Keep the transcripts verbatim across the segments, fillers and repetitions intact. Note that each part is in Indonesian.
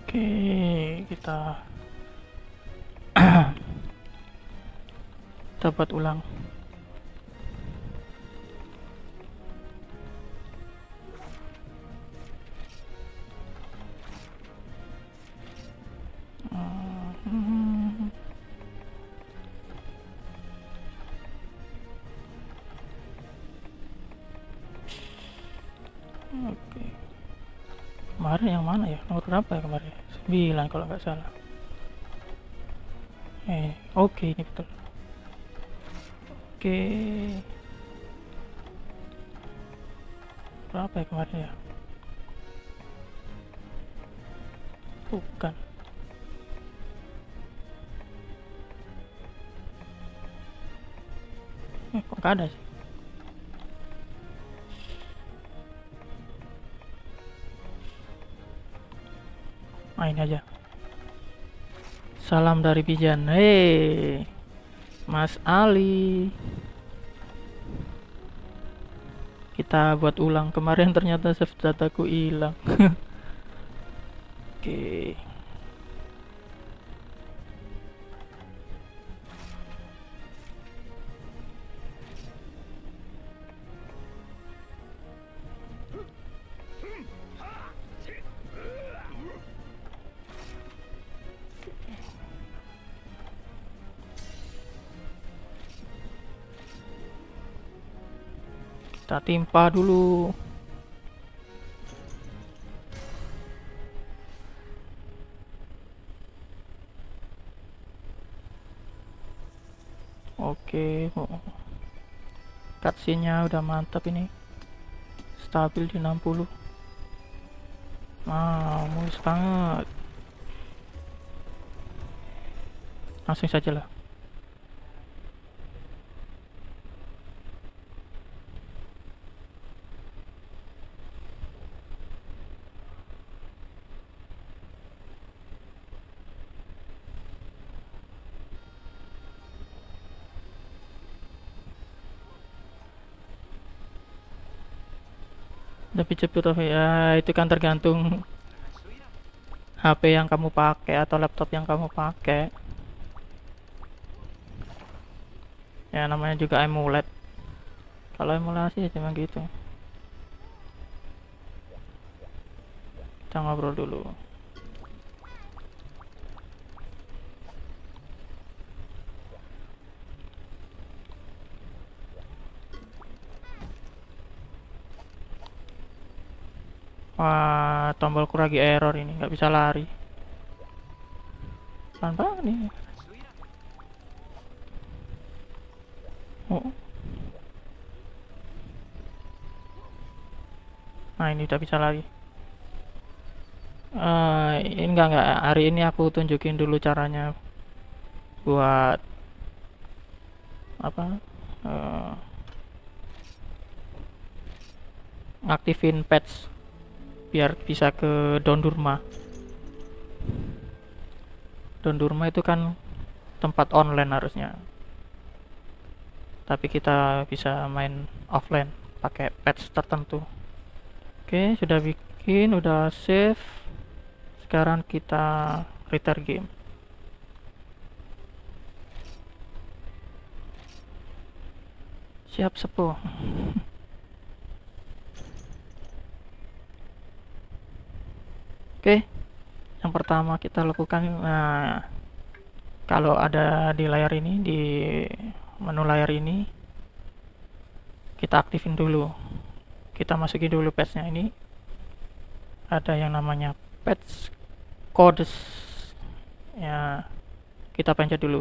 Oke, kita kita buat ulang. Hmm. Oke. Kemarin yang mana ya? Nomor berapa ya kemarin? sembilan kalau nggak salah. Eh, oke ini betul. Oke. Berapa ya kemarin ya? Bukan. Eh, kok nggak ada sih? Ah, ini aja. Salam dari Pijan. Hei, Mas Ali. Kita buat ulang. Kemarin ternyata save dataku hilang. Oke. Kita timpa dulu. Oke, oh. Cutscene-nya udah mantap ini. Stabil di enam puluh. Wow, mulus banget. Langsung saja lah. Tapi cepet tuh ya, itu kan tergantung H P yang kamu pakai atau laptop yang kamu pakai. Ya namanya juga AMOLED. Kalau emulasi ya cuma gitu. Kita ngobrol dulu. Wah, tombolku lagi error ini, nggak bisa lari. Pelan banget nih. Oh. Nah ini udah bisa lari. Uh, ini enggak enggak hari ini aku tunjukin dulu caranya buat apa? Uh, ngaktifin patch biar bisa ke Dondurma. Dondurma itu kan tempat online harusnya. Tapi kita bisa main offline pakai patch tertentu. Oke, sudah bikin, udah save. Sekarang kita restart game. Siap sepuh. Oke, yang pertama kita lakukan, nah, kalau ada di layar ini, di menu layar ini, kita aktifin dulu. Kita masukin dulu patch-nya ini. Ada yang namanya patch codes. Ya, kita pencet dulu.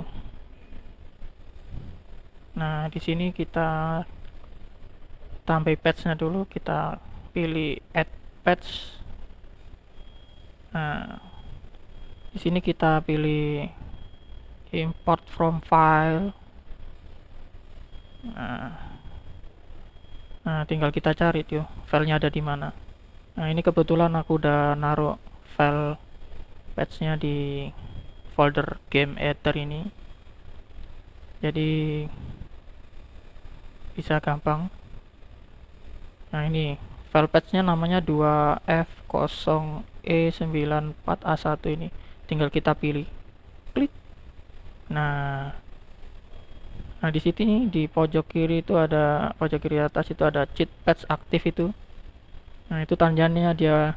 Nah, di sini kita tambah patch-nya dulu. Kita pilih add patch. Nah, di sini kita pilih import from file. Nah, nah tinggal kita cari tuh filenya ada di mana. Nah, ini kebetulan aku udah naruh file patch-nya di folder game editor ini. Jadi bisa gampang. Nah, ini file patch-nya namanya dua F nol E sembilan empat A satu ini. Tinggal kita pilih. Klik. Nah, nah di sini di pojok kiri itu ada, pojok kiri atas itu ada cheat patch aktif itu. Nah, itu tandanya dia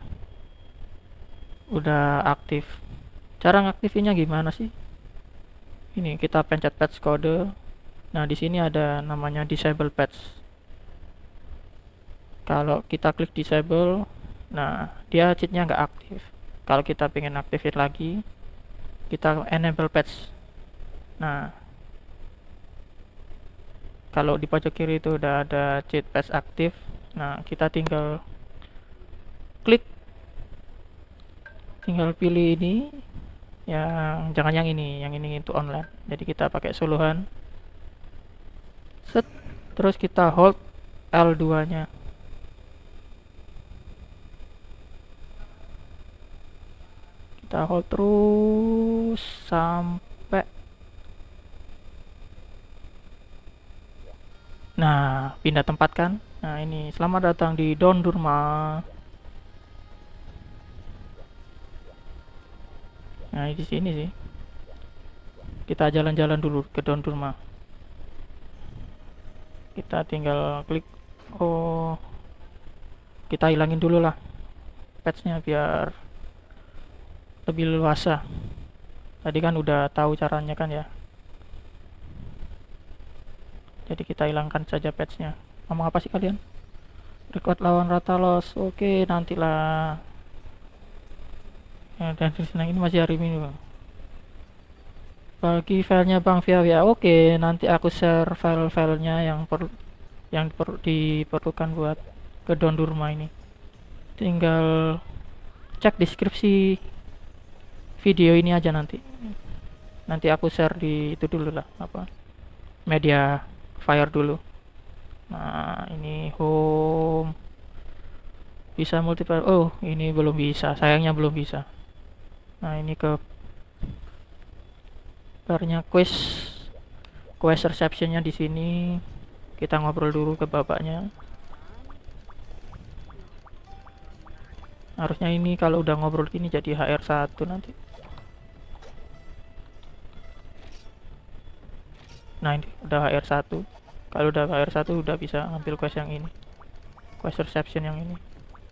udah aktif. Cara ngaktifinnya gimana sih? Ini kita pencet patch kode. Nah, di sini ada namanya disable patch. Kalau kita klik disable, nah dia cheatnya nggak aktif. Kalau kita pengen aktifin lagi, kita enable patch. Nah, kalau di pojok kiri itu udah ada cheat patch aktif. Nah, kita tinggal klik, tinggal pilih ini, yang jangan yang ini, yang ini itu online. Jadi kita pakai suluhan, set, terus kita hold L dua nya. Kita hold terus sampai, nah pindah tempat kan. Nah ini, selamat datang di Dondurma. Nah di sini sih, kita jalan-jalan dulu ke Dondurma. Kita tinggal klik, oh kita hilangin dulu lah patchnya biar lebih luasa. Tadi kan udah tahu caranya kan ya. Jadi kita hilangkan saja patchnya. Ngomong apa sih kalian? Record lawan rata loss. Oke, nantilah. Ya, dan senang ini masih hari Minggu. Bagi filenya Bang via via. Oke, nanti aku share file-filenya yang per yang per diperlukan buat ke Dondurma ini. Tinggal cek deskripsi video ini aja nanti. Nanti aku share di itu dulu lah, apa? Media fire dulu. Nah, ini home. Bisa multiplayer. Oh, ini belum bisa. Sayangnya belum bisa. Nah, ini ke barnya quest. Quest receptionnya di sini. Kita ngobrol dulu ke bapaknya. Harusnya ini kalau udah ngobrol gini jadi H R satu nanti. Nah, ini udah H R satu. Kalau udah H R satu udah bisa ngambil quest yang ini. Quest reception yang ini.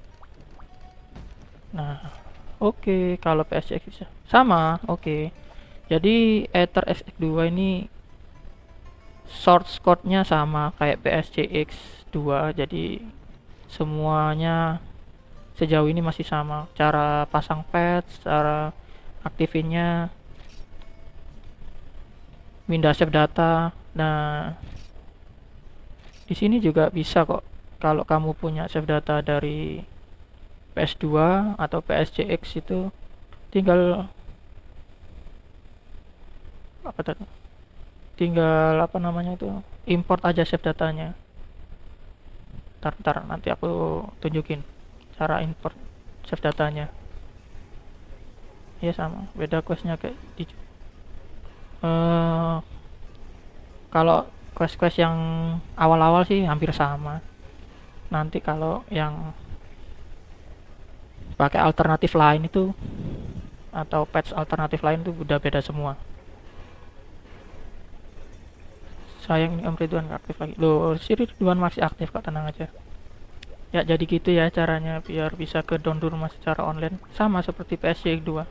Nah, oke, okay. Kalau P S C X bisa. Sama, oke. Okay. Jadi Ether X X dua ini source code-nya sama kayak P S C X dua. Jadi semuanya sejauh ini masih sama. Cara pasang patch, cara aktifinnya, pindah save data. Nah, di sini juga bisa kok. Kalau kamu punya save data dari P S dua atau P S C X itu tinggal apa tadi? Tinggal apa namanya itu? Import aja save datanya. Ntar, ntar nanti aku tunjukin cara import save datanya. Ya sama, beda questnya kayak di uh, kalau quest-quest yang awal-awal sih hampir sama. Nanti kalau yang pakai alternatif lain itu atau patch alternatif lain itu udah beda semua. Sayang ini Om Ridwan gak aktif lagi. Loh, si Ridwan masih aktif kok, tenang aja. Ya jadi gitu ya caranya biar bisa ke Dondurma secara online. Sama seperti P S C X dua.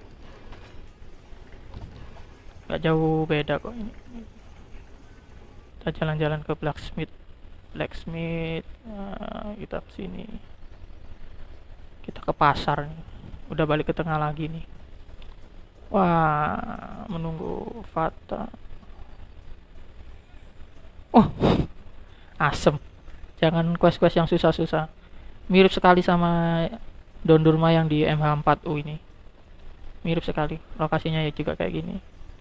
Gak jauh beda kok ini. Kita jalan-jalan ke blacksmith. Blacksmith, nah, kita ke sini. Kita ke pasar nih. Udah balik ke tengah lagi nih. Wah, menunggu Fata. Oh, asem. Jangan quest-quest yang susah-susah. Mirip sekali sama Dondurma yang di M H empat U ini. Mirip sekali. Lokasinya ya juga kayak gini.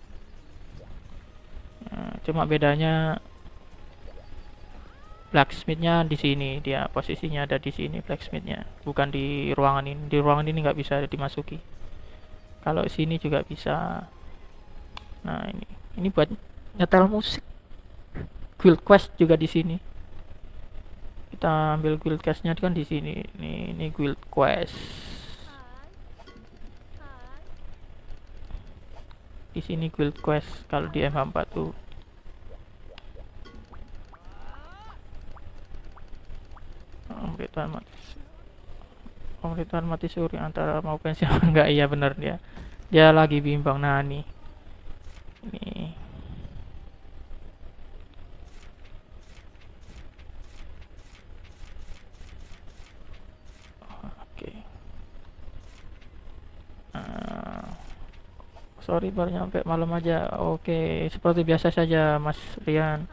Nah, cuma bedanya blacksmithnya di sini, dia posisinya ada di sini blacksmithnya, bukan di ruangan ini. Di ruangan ini nggak bisa dimasuki. Kalau sini juga bisa. Nah ini, ini buat nyetel musik. Guild quest juga di sini. Kita ambil guild questnya kan di sini. Nih, ini guild quest. Di sini guild quest kalau di M H empat tuh. Pemberitahuan mati, pemberitahuan mati suri antara mau pensiun enggak. Iya bener, dia dia lagi bimbang. Nah nih, ini oke. Uh, sorry baru nyampe malam aja. Oke, seperti biasa saja Mas Rian.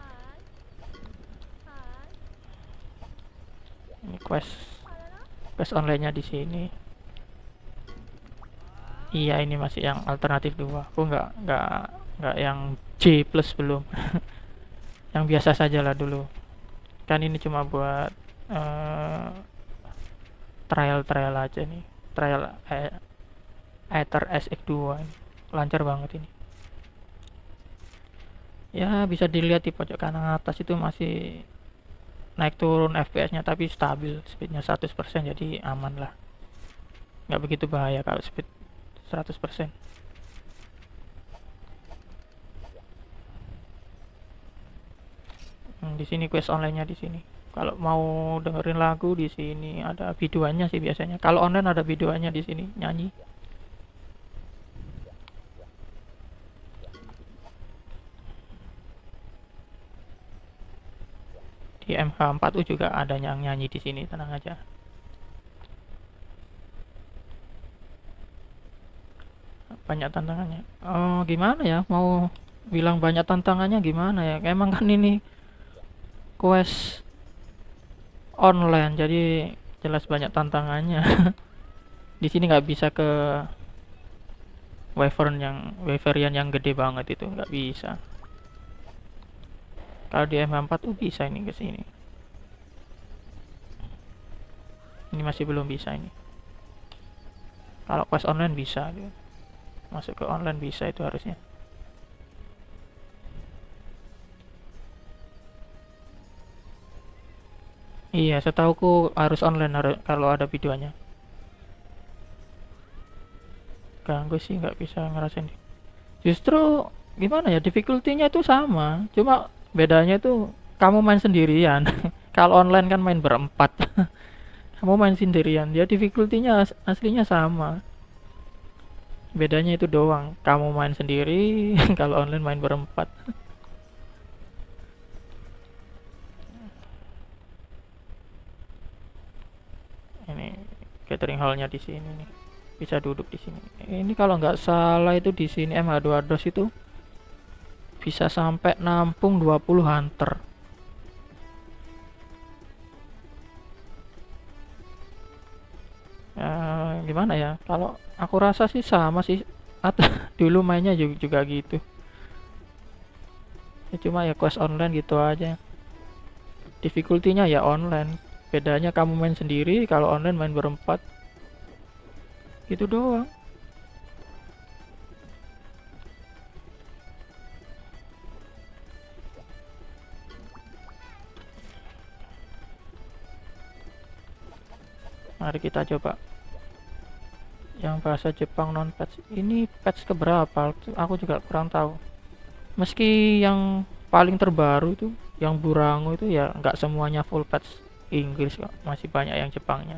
Ini quest quest online-nya di sini. Iya, ini masih yang alternatif dua. Aku nggak nggak nggak yang J plus belum. Yang biasa saja lah dulu. Kan ini cuma buat uh, trial-trial aja nih. Trial eh, Aether S X dua ini. Lancar banget ini. Ya, bisa dilihat di pojok kanan atas itu masih naik turun F P S-nya, tapi stabil, speednya seratus persen, jadi aman lah, nggak begitu bahaya kalau speed seratus persen. Hmm, di sini quest online-nya di sini. Kalau mau dengerin lagu di sini ada videonya sih biasanya. Kalau online ada videonya di sini nyanyi. Di M H empat U juga ada yang nyanyi di sini, tenang aja. Banyak tantangannya. Oh, gimana ya? Mau bilang banyak tantangannya gimana ya? Emang kan ini quest online, jadi jelas banyak tantangannya. Di sini nggak bisa ke wyvern yang wyverian yang gede banget, itu nggak bisa. Kalau di M H empat U bisa ini ke sini. Ini masih belum bisa ini. Kalau quest online bisa, masuk ke online bisa itu harusnya. Iya, setauku harus online harus, kalau ada videonya. Ganggu sih, nggak bisa ngerasain. Justru gimana ya, difficulty-nya itu sama, cuma bedanya itu kamu main sendirian. Kalau online kan main berempat. Kamu main sendirian, dia difficulty-nya as aslinya sama. Bedanya itu doang, kamu main sendiri. Kalau online main berempat. Ini gathering hall-nya di sini nih, bisa duduk di sini. Ini kalau nggak salah itu di sini M H dua dos itu bisa sampai nampung dua puluh hunter. Uh, gimana ya, kalau aku rasa sih sama sih, atau dulu mainnya juga, juga gitu ya, cuma ya quest online gitu aja. Difficulty-nya ya online, bedanya kamu main sendiri, kalau online main berempat, gitu doang. Mari kita coba yang bahasa Jepang non patch. Ini patch keberapa? Aku juga kurang tahu. Meski yang paling terbaru itu, yang Burango itu ya nggak semuanya full patch Inggris kok, masih banyak yang Jepangnya.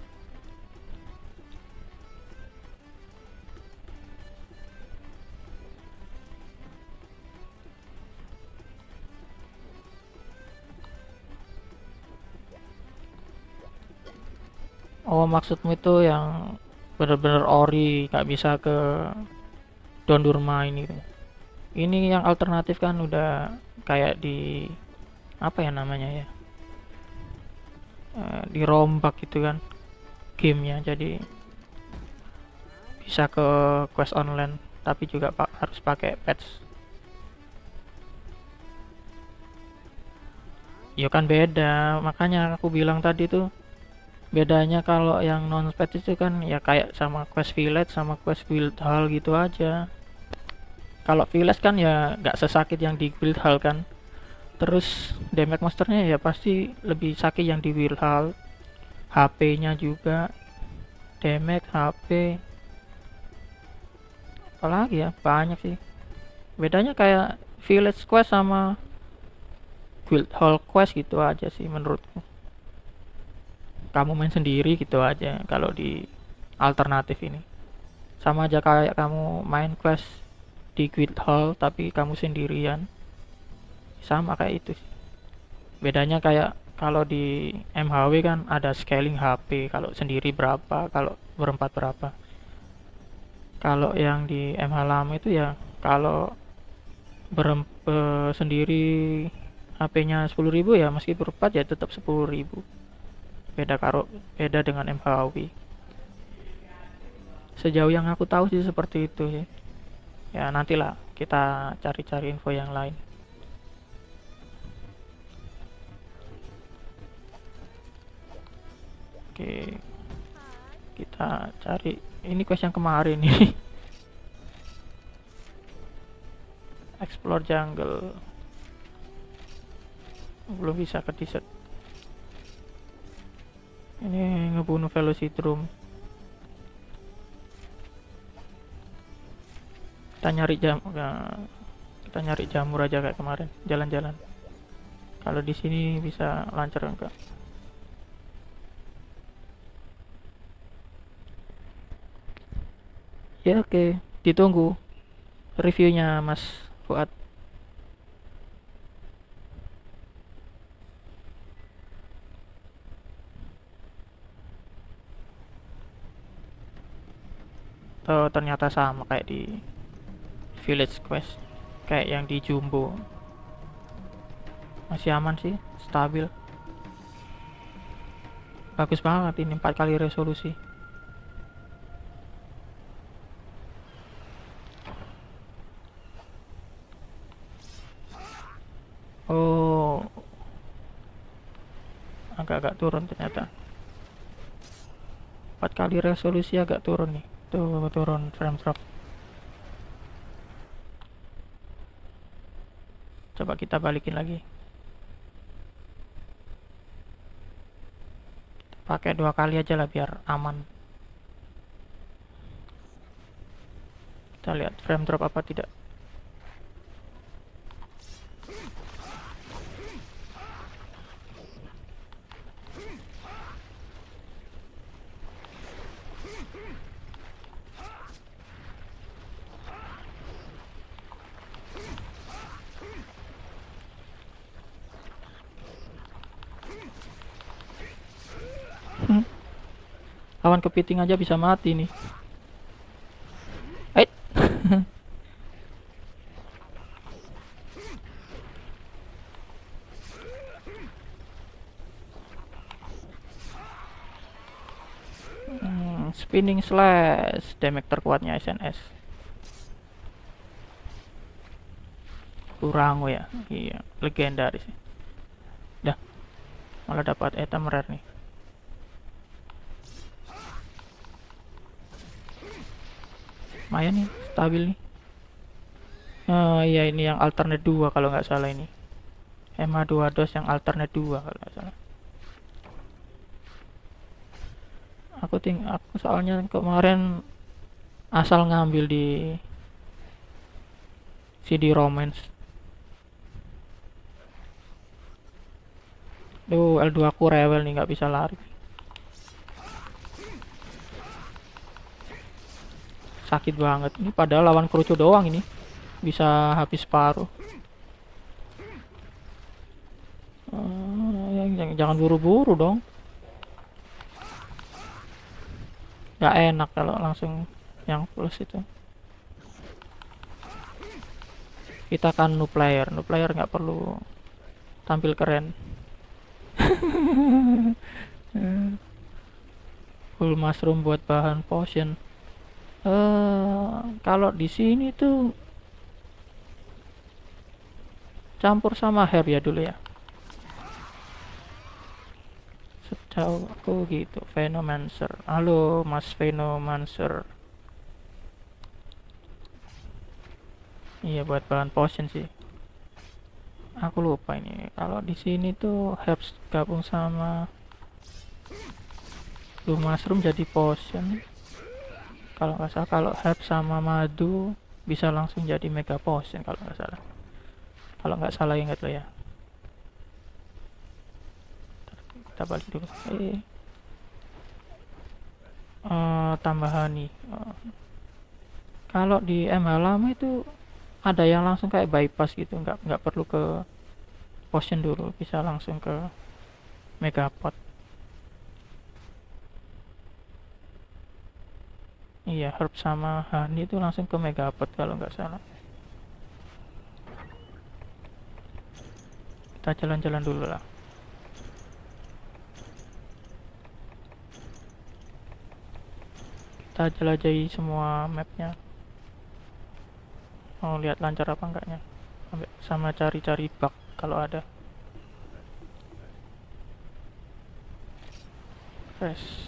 Oh, maksudmu itu yang bener-bener ori, nggak bisa ke Dondurma ini. Ini yang alternatif kan udah kayak di apa ya namanya ya, uh, dirombak gitu kan gamenya, jadi bisa ke quest online, tapi juga pak harus pakai patch. Ya kan beda, makanya aku bilang tadi tuh bedanya kalau yang non patch itu kan ya kayak sama quest village sama quest guild hall gitu aja. Kalau village kan ya nggak sesakit yang di guild hall kan, terus damage monsternya ya pasti lebih sakit yang di guild hall, H P nya juga, damage, H P, apalagi ya banyak sih. Bedanya kayak village quest sama guild hall quest gitu aja sih menurutku. Kamu main sendiri gitu aja kalau di alternatif ini. Sama aja kayak kamu main quest di guild hall tapi kamu sendirian. Sama kayak itu sih. Bedanya kayak kalau di M H W kan ada scaling H P, kalau sendiri berapa, kalau berempat berapa. Kalau yang di M H lama itu ya kalau berempat eh, sendiri H P-nya sepuluh ribu ya meski berempat ya tetap sepuluh ribu. Beda karo beda dengan M H W. Sejauh yang aku tahu sih seperti itu ya. Ya nantilah kita cari-cari info yang lain. Oke, kita cari ini quest yang kemarin nih. Explore jungle. Belum bisa ke desert. Ini ngebunuh Velocitrum. Kita nyari jam kita nyari jamur aja kayak kemarin, jalan-jalan. Kalau di sini bisa lancar enggak? Ya oke, ditunggu reviewnya Mas Fuad. Oh, ternyata sama kayak di Village Quest, kayak yang di Jumbo. Masih aman sih, stabil. Bagus banget ini empat kali resolusi. Oh, agak-agak turun ternyata. Empat kali resolusi agak turun nih. Tuh turun frame drop. Coba kita balikin lagi. Pakai dua kali aja lah biar aman. Kita lihat frame drop apa tidak. Hmm. Lawan kepiting aja bisa mati nih. Eh. hmm, spinning slash damage terkuatnya S N S. Kurang ya. Iya, legendaris. Dah. Malah dapat item rare nih. Lumayan nih, stabil nih. Oh iya, ini yang alternate dua kalau nggak salah ini. M H dua dos yang alternate dua kalau nggak salah. Aku ting aku soalnya kemarin asal ngambil di C D Romance. Duh, L dua aku rewel nih, nggak bisa lari. Sakit banget. Ini padahal lawan kerucu doang ini. Bisa habis paruh. Uh, jangan buru-buru dong. Gak enak kalau langsung yang plus itu. Kita kan new player. New player nggak perlu tampil keren. Full mushroom buat bahan potion. Uh, kalau di sini tuh campur sama herb ya dulu ya. Setahu aku gitu. Venomancer. Halo Mas Venomancer. Iya buat bahan potion sih. Aku lupa ini. Kalau di sini tuh herbs gabung sama blue mushroom jadi potion. Kalau nggak salah kalau herb sama madu bisa langsung jadi mega potion kalau nggak salah. Kalau nggak salah ingat lo ya. Kita balik dulu. Eh, uh, tambahan nih. Uh, kalau di M H lama itu ada yang langsung kayak bypass gitu, nggak nggak perlu ke potion dulu, bisa langsung ke megapod. Iya, herb sama honey itu langsung ke megapod kalau nggak salah. Kita jalan-jalan dulu lah. Kita jelajahi semua mapnya. Mau lihat lancar apa enggaknya, sama cari-cari bug kalau ada. Fresh.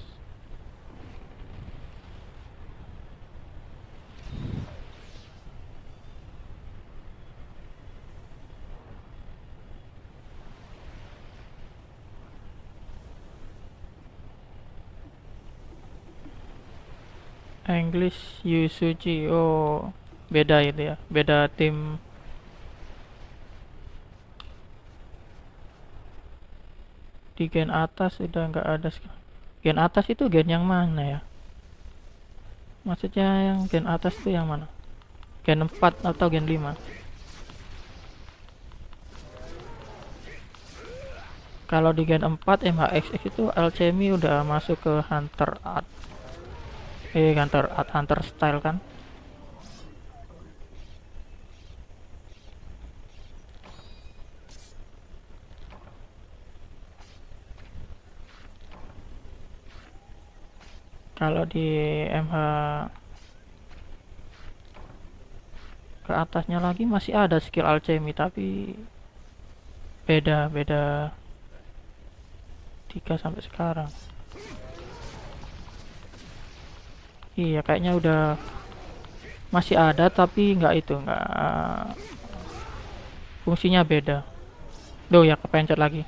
English Yusuji, oh beda itu ya, beda tim. Di gen atas udah nggak ada. Gen atas itu gen yang mana ya, maksudnya yang gen atas itu yang mana, gen empat atau gen lima? Kalau di gen empat M H X X itu alchemy udah masuk ke hunter art, eh hunter art, hunter style kan. Kalau di M H ke atasnya lagi masih ada skill alchemy, tapi beda beda tiga sampai sekarang. Iya kayaknya udah masih ada, tapi nggak itu, nggak, fungsinya beda. Duh ya, kepencet lagi.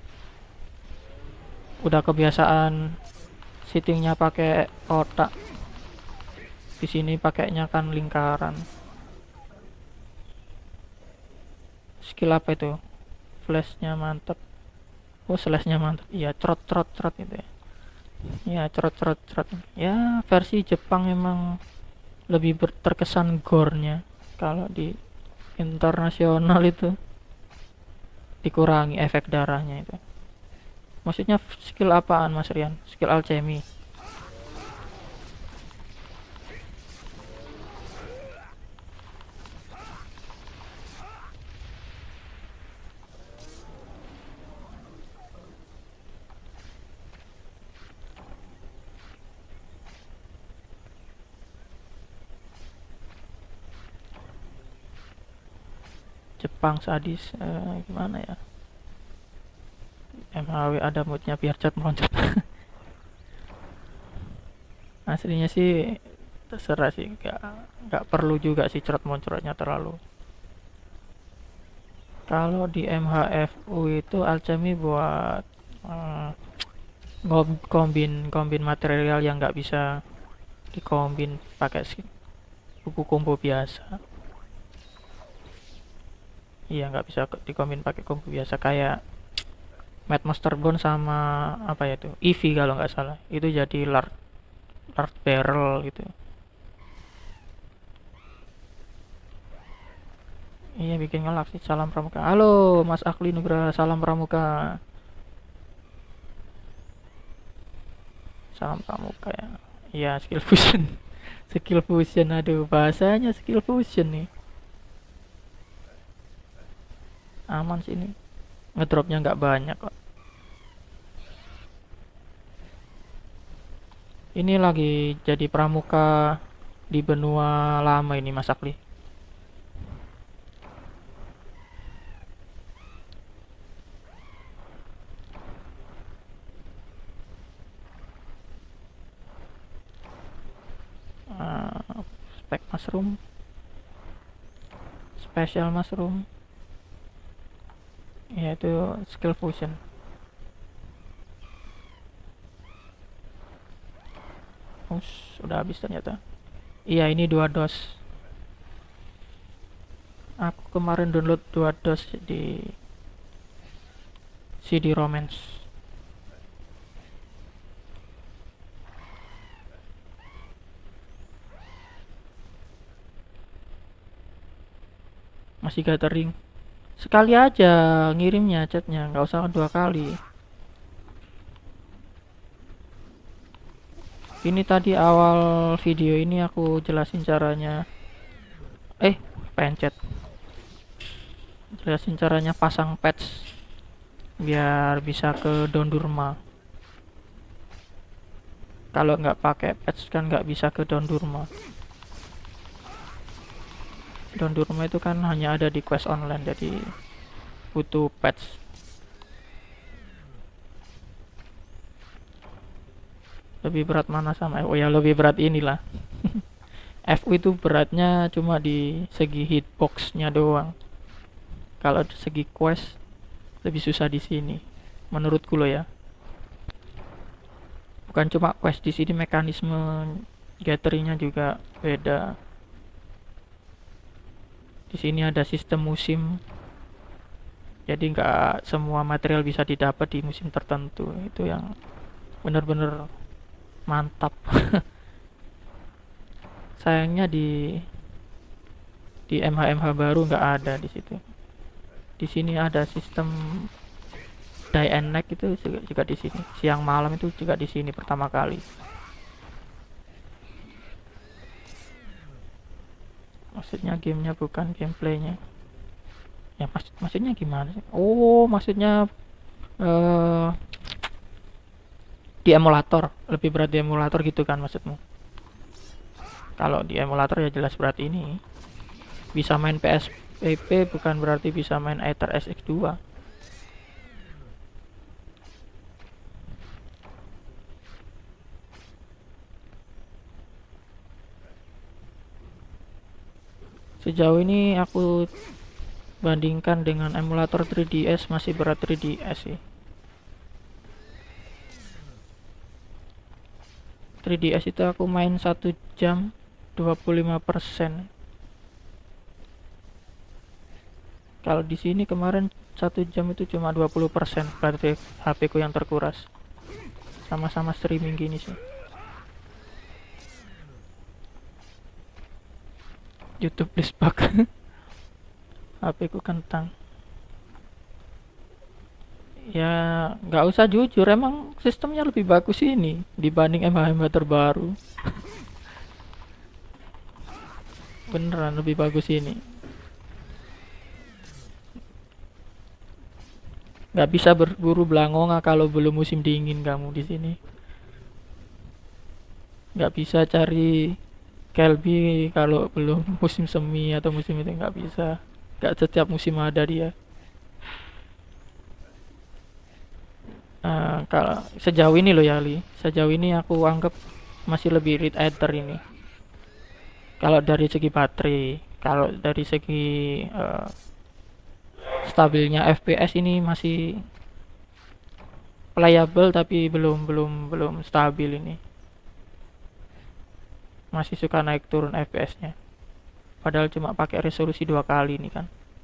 Udah kebiasaan settingnya pakai kotak, di sini pakainya kan lingkaran. Skill apa itu? Flashnya mantep. Oh slashnya mantep. Iya, trot trot trot itu ya. Ya trot trot trot. Ya versi Jepang emang lebih terkesan gore-nya. Kalau di internasional itu dikurangi efek darahnya itu. Maksudnya skill apaan Mas Rian? Skill alchemy. Jepang sadis, eh, gimana ya? M H W ada moodnya biar cat meloncat. Aslinya sih terserah sih, nggak nggak perlu juga sih cerot moncrotnya terlalu. Kalau di M H F U itu alchemy buat uh, kombin kombin material yang nggak bisa dikombin pakai buku combo biasa. Iya nggak bisa dikombin pakai combo biasa, kayak Mad Monster Bone sama apa ya itu Eevee kalau nggak salah, itu jadi large large barrel gitu. Iya bikin ngelak sih. Salam pramuka. Halo Mas Akli Nugraha, salam pramuka. Salam pramuka ya. Iya skill fusion. Skill fusion, aduh bahasanya skill fusion nih. Aman sih ini. Ngedropnya nggak banyak kok. Ini lagi jadi pramuka di benua lama ini Mas Akli. Uh, spek mushroom, special mushroom, yaitu skill fusion. Us, udah habis ternyata. Iya ini dua dos. Aku kemarin download dua dos di C D Romance. Masih gathering. Sekali aja ngirimnya chatnya, nggak usah dua kali. Ini tadi awal video ini aku jelasin caranya. Eh, pencet. Jelasin caranya pasang patch biar bisa ke Dondurma. Kalau nggak pakai patch kan nggak bisa ke Dondurma. Dondurma itu kan hanya ada di quest online, jadi butuh patch. Lebih berat mana sama? Oh ya, lebih berat inilah. F U itu beratnya cuma di segi hitboxnya doang. Kalau segi quest lebih susah di sini, menurutku loh ya. Bukan cuma quest, di sini mekanisme gatheringnya juga beda. Di sini ada sistem musim, jadi nggak semua material bisa didapat di musim tertentu. Itu yang bener-bener mantap. Sayangnya di di M H M H baru nggak ada di situ. Di sini ada sistem day and night, itu juga, juga di sini. Siang malam itu juga di sini pertama kali. Maksudnya gamenya bukan gameplaynya. Ya maksud maksudnya gimana sih? Oh, maksudnya uh, di emulator, lebih berat di emulator gitu kan maksudmu? Kalau di emulator ya jelas berat ini. Bisa main P S P P bukan berarti bisa main Aether S X dua. Sejauh ini aku bandingkan dengan emulator tiga D S, masih berat tiga D S sih. tiga D S itu aku main satu jam dua puluh lima persen. Kalau di sini kemarin satu jam itu cuma dua puluh persen, berarti H P ku yang terkuras. Sama-sama streaming gini sih. YouTube please bug. H P ku kentang. Ya nggak usah jujur, emang sistemnya lebih bagus ini dibanding M H M H terbaru. Beneran lebih bagus ini. Nggak bisa berburu belangonga kalau belum musim dingin kamu di sini. Nggak bisa cari Kelby kalau belum musim semi atau musim itu, nggak bisa. Nggak setiap musim ada dia. Uh, kalau sejauh ini loh ya Li, sejauh ini aku anggap masih lebih Red Aether ini. Kalau dari segi baterai, kalau dari segi uh, stabilnya F P S ini masih playable, tapi belum belum belum stabil ini. Masih suka naik turun F P S-nya. Padahal cuma pakai resolusi dua kali ini kan.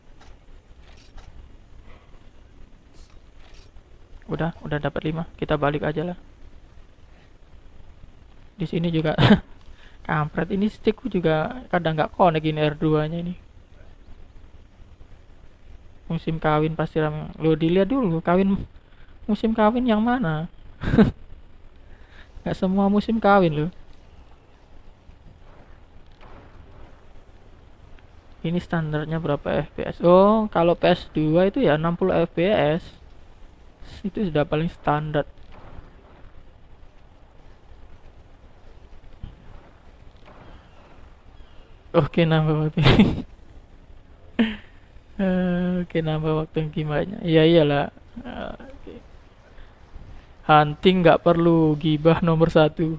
Udah, udah dapat lima. Kita balik aja lah. Di sini juga kampret, ini stickku juga kadang nggak connect ini R dua-nya ini. Musim kawin pasti ramai. Lo dilihat dulu kawin, musim kawin yang mana? Nggak semua musim kawin loh. Ini standarnya berapa F P S? Oh, kalau P S dua itu ya enam puluh F P S. Itu sudah paling standar. Oke, nambah waktu. Oke, nambah waktu gimana? Iya iyalah. Oke. Hunting nggak perlu gibah nomor satu.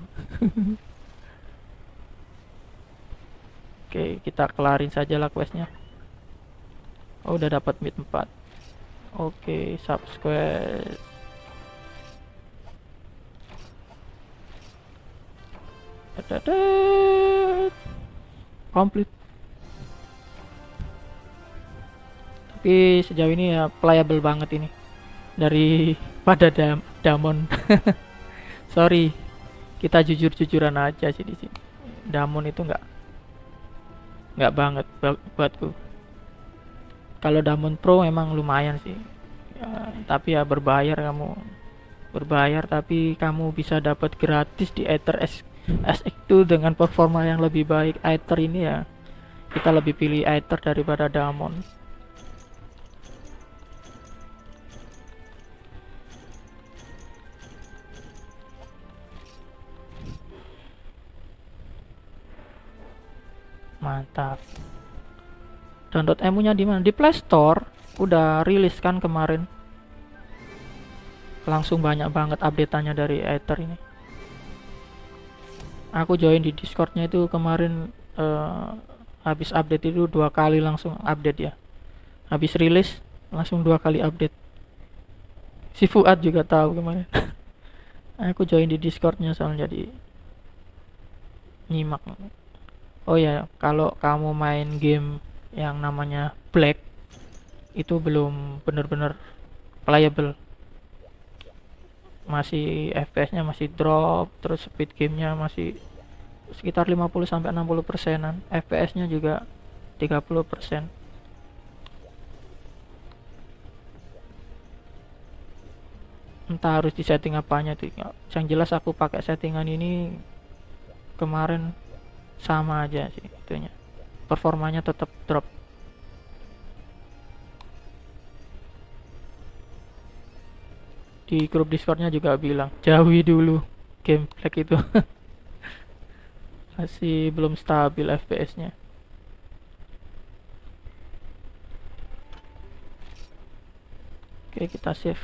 Oke, kita kelarin saja lah questnya. Oh, udah dapat mid empat. Oke, subsquest. Complete. Tapi sejauh ini ya playable banget ini dari pada dam Damon. Sorry, kita jujur-jujuran aja sih di sini. Damon itu nggak nggak banget buatku. Kalau Damon Pro emang lumayan sih ya, tapi ya berbayar kamu berbayar tapi kamu bisa dapat gratis di Aether S X dua dengan performa yang lebih baik. Aether ini ya kita lebih pilih Aether daripada Damon. Mantap. Download emunya di mana? Di Play Store. Udah rilis kan kemarin. Langsung banyak banget update-nya dari Aether ini. Aku join di Discord-nya itu kemarin uh, habis update itu dua kali langsung update ya. Habis rilis langsung dua kali update. Si Fuad juga tahu kemarin. Aku join di Discord-nya soalnya jadi nyimak. Oh ya, kalau kamu main game yang namanya Black itu belum bener-bener playable, masih F P S-nya masih drop, terus speed gamenya masih sekitar lima puluh sampai enam puluh persenan, F P S-nya juga tiga puluh persen. Entah harus di setting apanya tuh. Yang jelas aku pakai settingan ini kemarin sama aja sih itunya. Performanya tetap drop. Di grup Discordnya juga bilang jauhi dulu game Black itu. Masih belum stabil F P S-nya. Oke, kita save.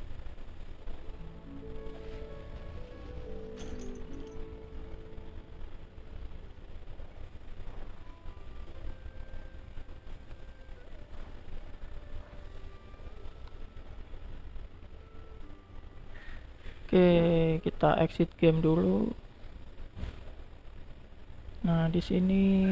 Oke, kita exit game dulu. Nah, di sini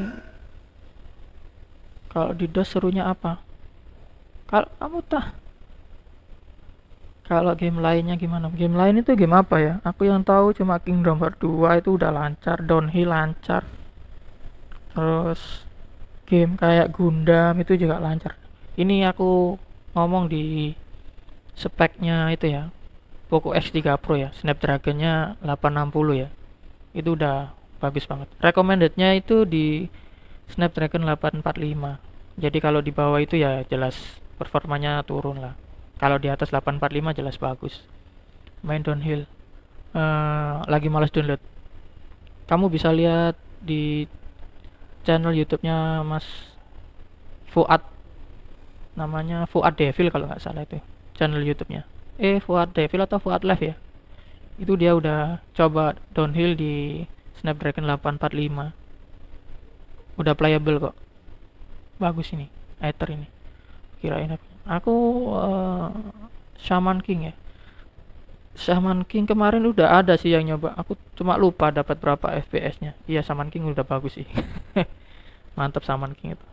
kalau di DOS serunya apa? Kalau kamu tah kalau game lainnya gimana? Game lain itu game apa ya? Aku yang tahu cuma Kingdom Hearts dua itu udah lancar, Downhill lancar. Terus game kayak Gundam itu juga lancar. Ini aku ngomong di speknya itu ya. Poco X tiga Pro ya, Snapdragon-nya delapan enam puluh ya. Itu udah bagus banget. Recommended-nya itu di Snapdragon delapan empat lima. Jadi kalau di bawah itu ya jelas performanya turun lah. Kalau di atas delapan empat lima jelas bagus. Main Downhill. Uh, lagi malas download. Kamu bisa lihat di channel YouTube-nya Mas Fuad. Namanya Fuad Devil kalau nggak salah itu channel YouTube-nya. Eh Fuad Devil atau Fuad Live ya, itu dia udah coba Downhill di Snapdragon delapan empat lima, udah playable kok, bagus ini Aether ini. Kirain aku uh, Shaman King ya, Shaman King kemarin udah ada sih yang nyoba, aku cuma lupa dapat berapa F P S-nya. Iya, Shaman King udah bagus sih. Mantap Shaman King itu.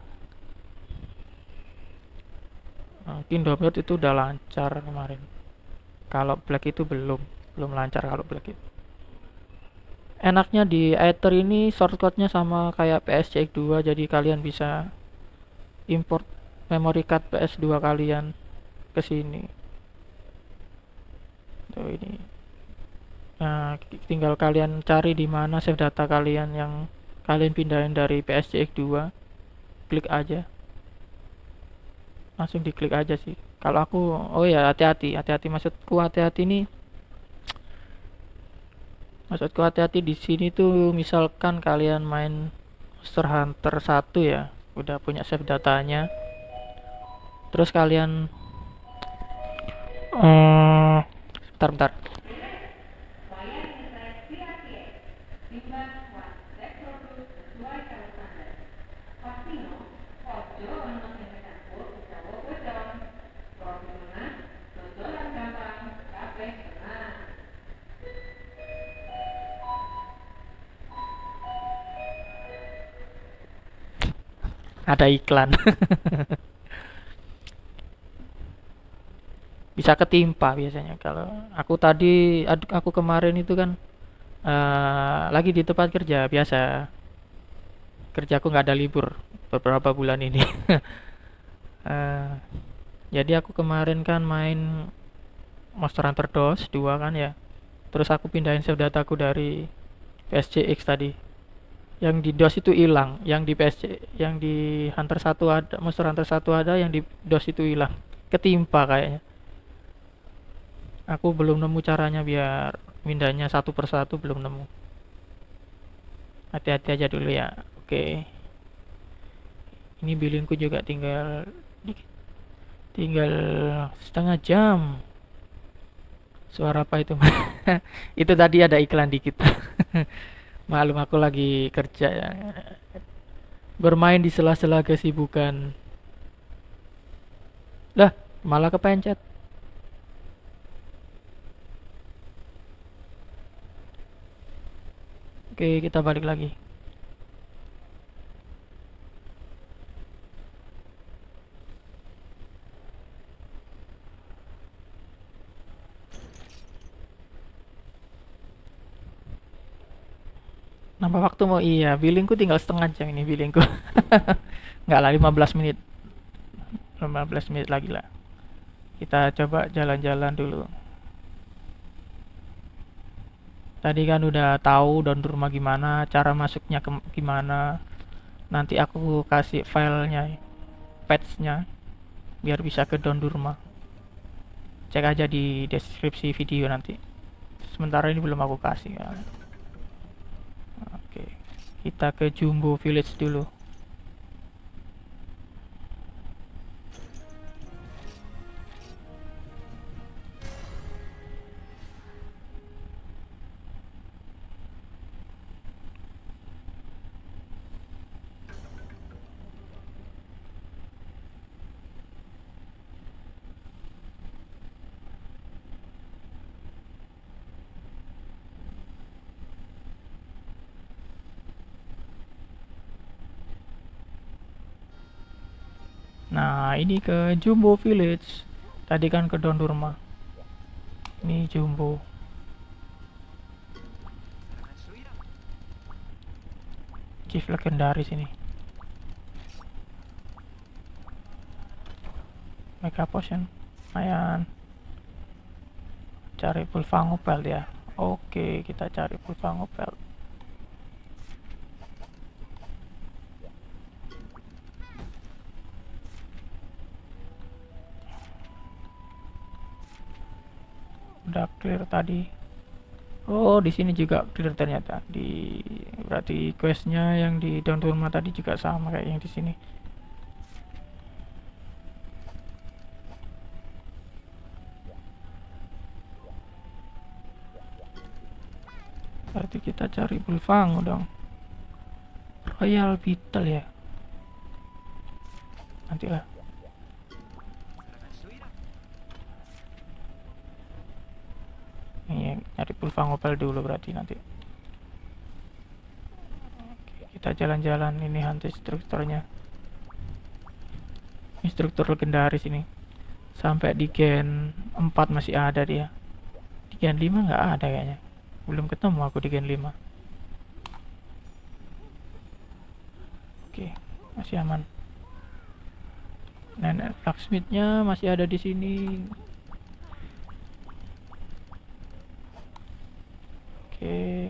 Nah, Kingdom Hearts itu udah lancar kemarin. Kalau Black itu belum belum lancar kalau Black itu. Enaknya di Aether ini shortcutnya sama kayak P S C X dua, jadi kalian bisa import memory card P S dua kalian ke sini. Tuh ini. Nah, tinggal kalian cari di mana save data kalian yang kalian pindahin dari P S C X dua. Klik aja. Langsung diklik aja sih. Kalau aku, oh ya hati-hati, hati-hati maksudku hati-hati nih. Maksudku hati-hati di sini tuh misalkan kalian main Monster Hunter satu ya, udah punya save datanya. Terus kalian eh bentar bentar. Ada iklan. bisa ketimpa biasanya. Kalau aku tadi ad- aku kemarin itu kan eh, lagi di tempat kerja biasa, kerjaku nggak ada libur beberapa bulan ini. Eh, jadi aku kemarin kan main Monster Hunter DOS dua kan ya, terus aku pindahin save dataku dari P S C X tadi. Yang di DOS itu hilang, yang di P S C, yang di Hunter satu ada, Monster Hunter satu ada, yang di DOS itu hilang, ketimpa kayaknya. Aku belum nemu caranya biar mindahnya satu persatu, belum nemu. Hati-hati aja dulu ya. Oke, ini billingku juga tinggal dikit, tinggal setengah jam. Suara apa itu? Itu tadi ada iklan dikit. Maklum aku lagi kerja ya. Bermain di sela-sela kesibukan. Lah, malah kepencet. Oke, kita balik lagi. Nambah waktu mau iya, billingku tinggal setengah jam ini billingku. Nggak lah, lima belas menit. lima belas menit lagi lah. Kita coba jalan-jalan dulu. Tadi kan udah tahu down rumah gimana, cara masuknya ke gimana. Nanti aku kasih filenya, patch-nya, biar bisa ke down rumah. Cek aja di deskripsi video nanti. Sementara ini belum aku kasih ya. Oke, kita ke Jumbo Village dulu. Nah, ini ke Jumbo Village. Tadi kan ke Dondurma. Ini Jumbo. Chief legendaris ini. Mega Potion. Lumayan. Cari Pulvangopel ya. Oke, kita cari Pulvangopel. Udah clear tadi. Oh, di sini juga clear ternyata. Di berarti questnya yang di Down to Rumah tadi juga sama kayak yang di sini. Berarti kita cari Bulfang dong. Royal Beetle ya. Nantilah. Ini nyari Pulvangopel dulu berarti nanti. Oke, kita jalan-jalan ini hunter strukturnya. Ini struktur legendaris ini. Sampai di gen empat masih ada dia. Di gen lima nggak ada kayaknya. Belum ketemu aku di gen lima. Oke, masih aman. Nenek blacksmithnya masih ada di sini. Oke,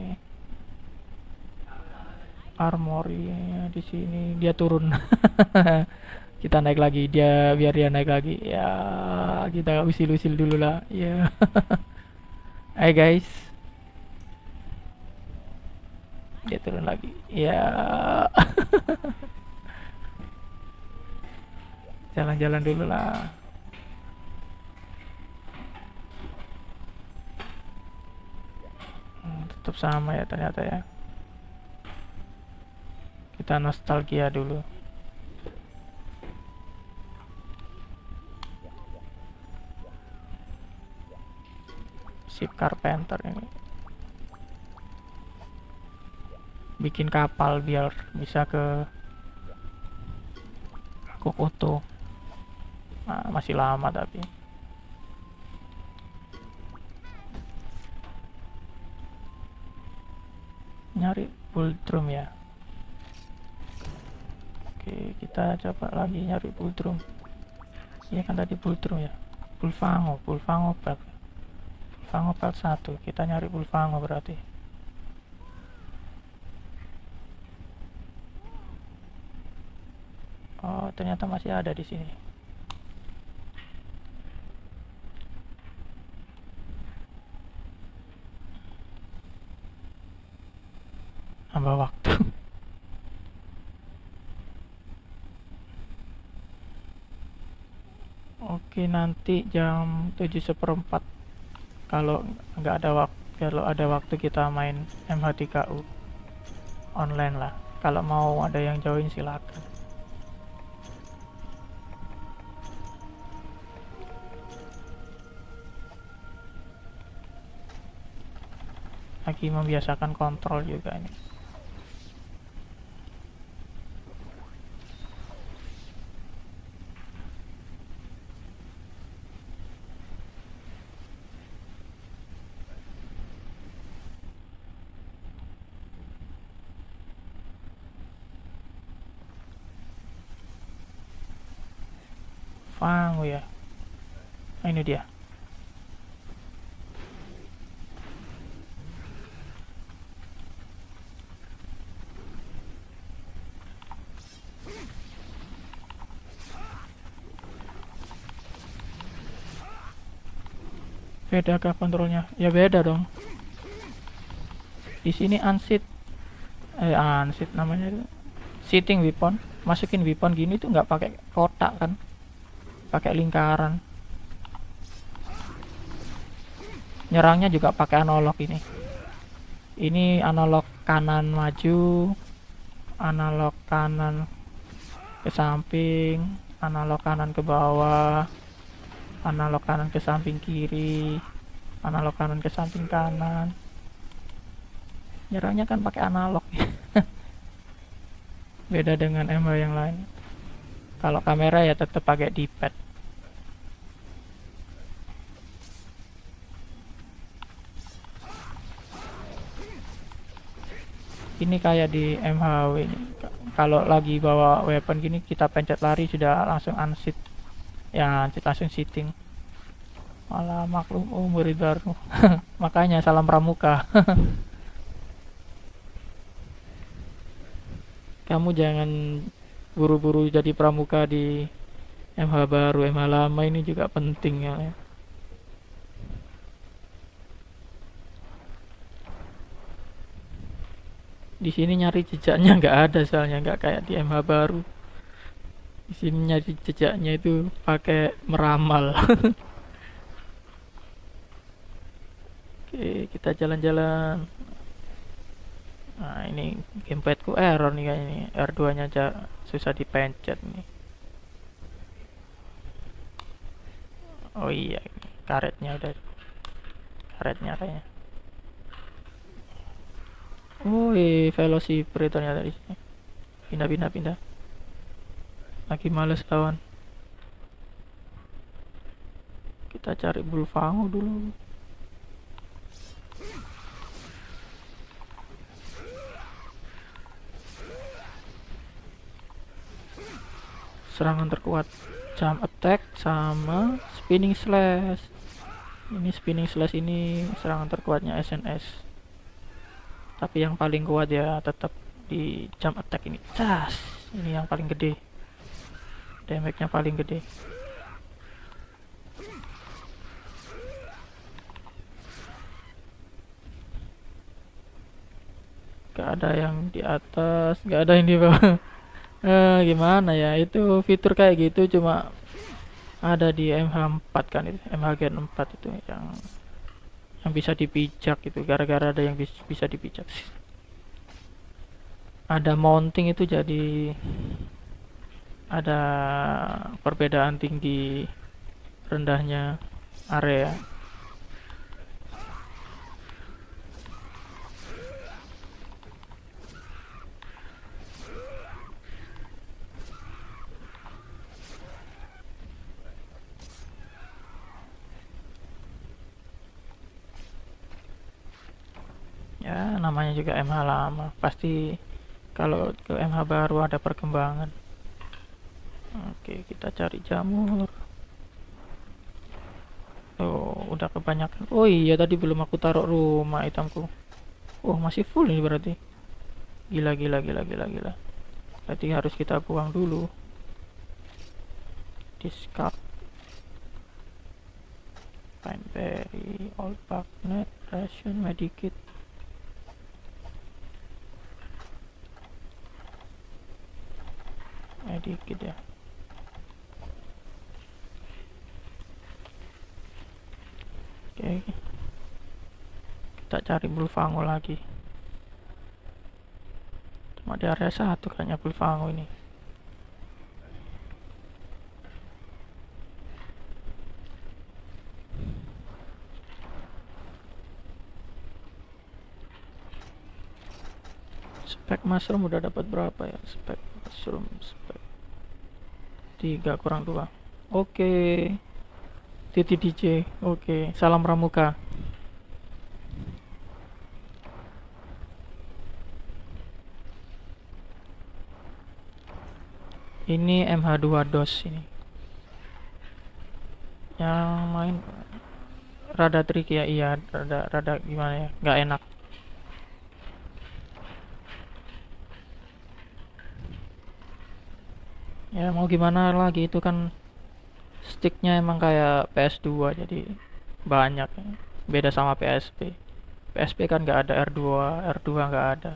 armory di sini dia turun. Kita naik lagi, dia biar dia naik lagi ya, kita usil-usil dulu lah ya. Hai guys, dia turun lagi ya. Jalan-jalan dulu lah. Hmm, tetap sama ya ternyata ya. Kita nostalgia dulu. Ship carpenter ini. Bikin kapal biar bisa ke Kokoto. Nah, masih lama tapi. nyari bull drum ya. Oke, kita coba lagi nyari bull drum. Iya kan tadi bull drum ya. Bulfango, Bulfango belt. Bulfango belt satu. Kita nyari Bulfango berarti. Oh, ternyata masih ada di sini. Nambah waktu. Oke, nanti jam tujuh seperempat kalau nggak ada waktu, kalau ada waktu kita main M H tiga U online lah. Kalau mau ada yang join silakan. Lagi membiasakan kontrol juga ini. Fango ya. Nah, ini dia. Beda kah kontrolnya? Ya beda dong. Di sini unseat, eh unseat namanya itu sitting weapon. Masukin weapon gini tuh nggak pakai kotak kan, pakai lingkaran. Nyerangnya juga pakai analog ini. Ini analog kanan maju, analog kanan ke samping, analog kanan ke bawah, analog kanan ke samping kiri, analog kanan ke samping kanan. Nyerangnya kan pakai analog. Beda dengan M H yang lain. Kalau kamera ya tetap pakai D-pad. Ini kayak di M H W ini. Kalau lagi bawa weapon gini kita pencet lari sudah langsung unseat. Ya, unseat langsung sitting. Malah maklum umur baru. Makanya salam pramuka. Kamu jangan buru-buru jadi pramuka di M H baru, M H lama ini juga penting ya. Di sini nyari jejaknya nggak ada, soalnya nggak kayak di M H baru. Di sini nyari jejaknya itu pakai meramal. Oke, kita jalan-jalan. Nah, ini gamepadku error nih kayaknya nih. R dua nya aja susah dipencet nih. Oh iya, karetnya udah, karetnya kayaknya. Wih, velocipede ternyata di sini. Pindah, pindah, pindah. Lagi males lawan. Kita cari Bulfango dulu. Serangan terkuat, jump attack sama spinning slash. Ini spinning slash ini serangan terkuatnya S N S. Tapi yang paling kuat ya tetap di jump attack ini. Cas, ini yang paling gede. Damage-nya paling gede. Gak ada yang di atas, gak ada yang di bawah. Eh, gimana ya, itu fitur kayak gitu cuma ada di M H empat kan, itu M H Gen empat itu yang yang bisa dipijak itu, gara-gara ada yang bis, bisa dipijak. Ada mounting itu jadi ada perbedaan tinggi rendahnya area. Ya namanya juga M H lama, pasti kalau ke M H baru ada perkembangan. Oke, kita cari jamur. Oh, udah kebanyakan. Oh iya, tadi belum aku taruh rumah itemku. Oh, masih full ini berarti. Gila, gila, gila, gila, gila. Berarti harus kita buang dulu. Discard. Pineberry, old bagnet, ration, medikit. Medikit ya. Oke, kita cari Bulfango lagi. Cuma di area satu kayaknya Bulfango ini. Spek mushroom udah dapat berapa ya? Spek mushroom, spek tiga kurang dua. Oke, Titi D J. Oke, salam pramuka. Ini M H dua dos ini. Yang main rada trik ya, iya, rada rada gimana ya? Nggak enak. Ya mau gimana lagi, itu kan sticknya emang kayak P S dua, jadi banyak ya. Beda sama P S P. P S P kan nggak ada R dua, R dua nggak ada.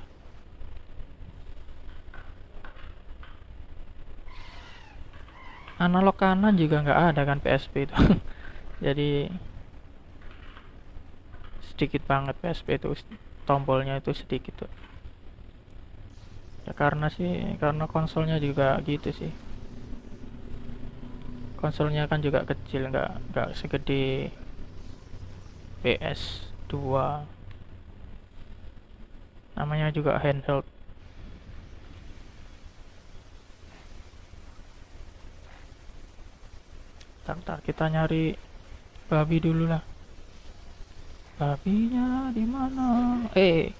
Analog kanan juga nggak ada kan P S P itu. Jadi sedikit banget P S P itu, tombolnya itu sedikit tuh. Ya karena sih, karena konsolnya juga gitu sih. Konsolnya kan juga kecil, nggak nggak segede P S dua. Namanya juga handheld. Bentar, kita nyari babi dulu lah. Babinya di mana? Eh,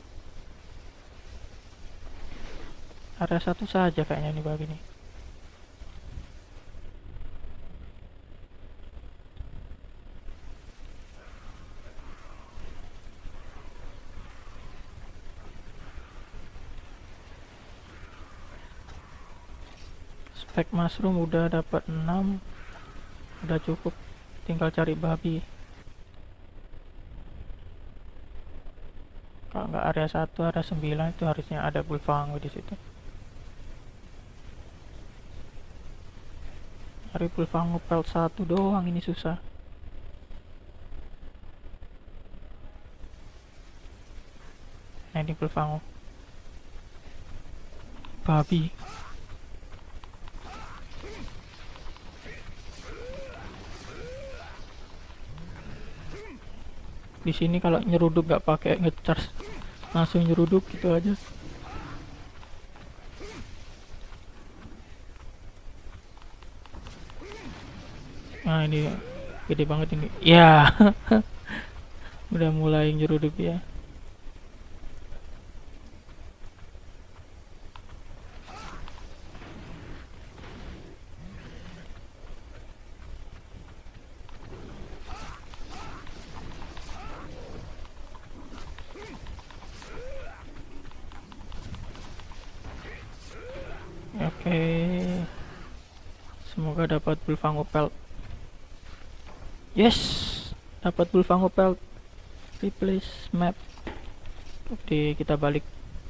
area satu saja kayaknya nih babi nih. Spek mushroom udah dapat enam. Udah cukup, tinggal cari babi. Kalau nggak area satu, area sembilan itu harusnya ada Bulfango di situ. Cari Bulfango pelt satu doang ini susah. Nah ini Bulfango. Babi. Di sini kalau nyeruduk nggak pakai ngecharge, langsung nyeruduk gitu aja. Nah ini gede banget ini. Ya, udah mulai nyeruduk ya. Oke, semoga dapat Bulfango pelt. Yes, dapat Bulfango pelt. Replace map. Oke, kita balik.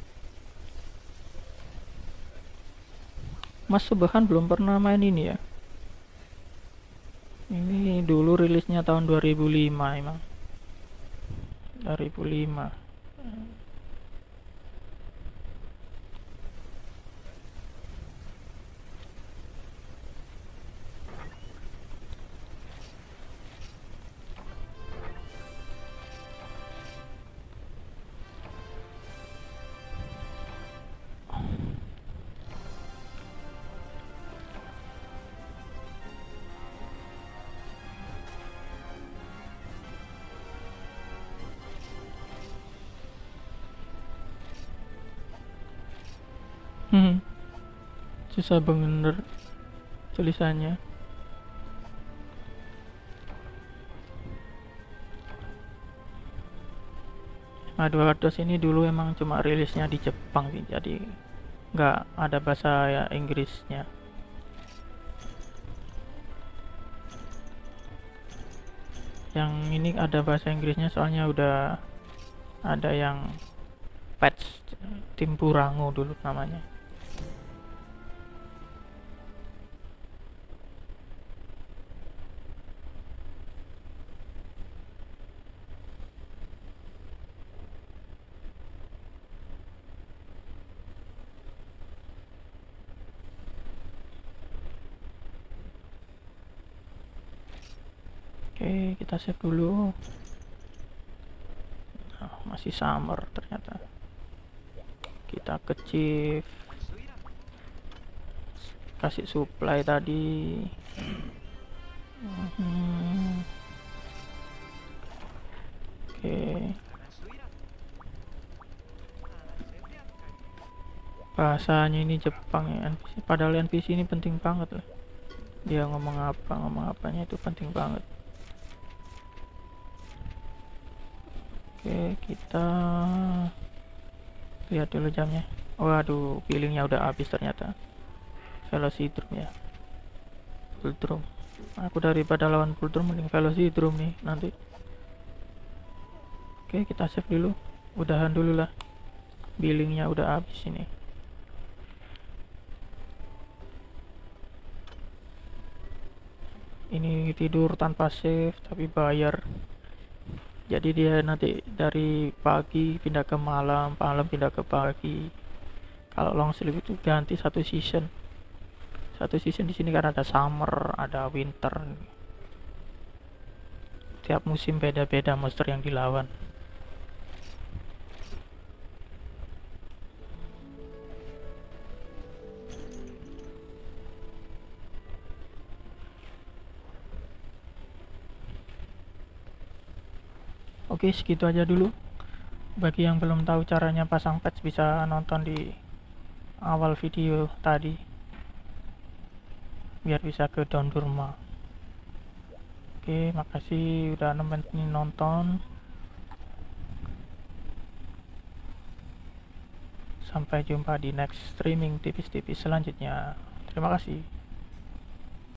Mas Subhan belum pernah main ini ya. Ini dulu rilisnya tahun dua ribu lima emang. dua ribu lima. Hmm, susah bener tulisannya. Advance Wars ini dulu emang cuma rilisnya di Jepang sih, jadi nggak ada bahasa ya Inggrisnya. Yang ini ada bahasa Inggrisnya soalnya udah ada yang patch Timburango dulu namanya. Oke, kita save dulu. Nah, masih summer ternyata. Kita ke chief, kasih supply tadi. Hmm. Oke, bahasanya ini Jepang ya, N P C. Padahal N P C ini penting banget lah. Dia ngomong apa, ngomong apanya itu penting banget. Oke, kita lihat dulu jamnya. Waduh, billingnya udah habis ternyata. Velocitrum ya, Bultrum. Aku daripada lawan Bultrum mending Velocitrum nih nanti. Oke, kita save dulu. Udahan dulu lah. Billingnya udah habis ini. Ini tidur tanpa save tapi bayar. Jadi dia nanti dari pagi pindah ke malam, malam pindah ke pagi. Kalau long sleep itu ganti satu season. Satu season di sini kan ada summer, ada winter. Tiap musim beda-beda monster yang dilawan. Oke, segitu aja dulu. Bagi yang belum tahu caranya pasang patch bisa nonton di awal video tadi. Biar bisa ke Dondurma. Oke, makasih udah nemenin nonton. Sampai jumpa di next streaming tipis-tipis selanjutnya. Terima kasih.